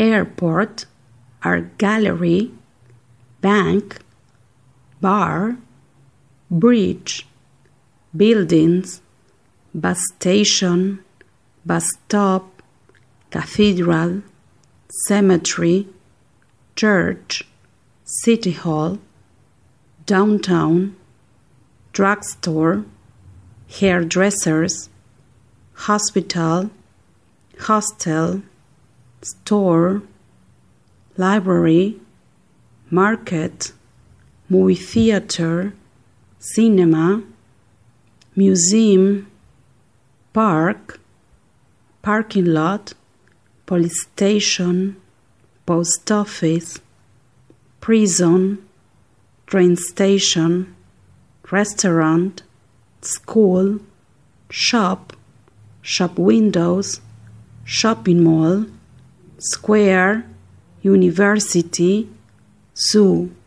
airport, art gallery, bank, bar, bridge, buildings, bus station, bus stop, cathedral, cemetery, church, city hall, downtown, drugstore, hairdressers, hospital, hostel, store, library, market, movie theater, cinema, museum, park, parking lot, police station, post office, prison, train station, restaurant, school, shop, shop windows, shopping mall, square, university, zoo.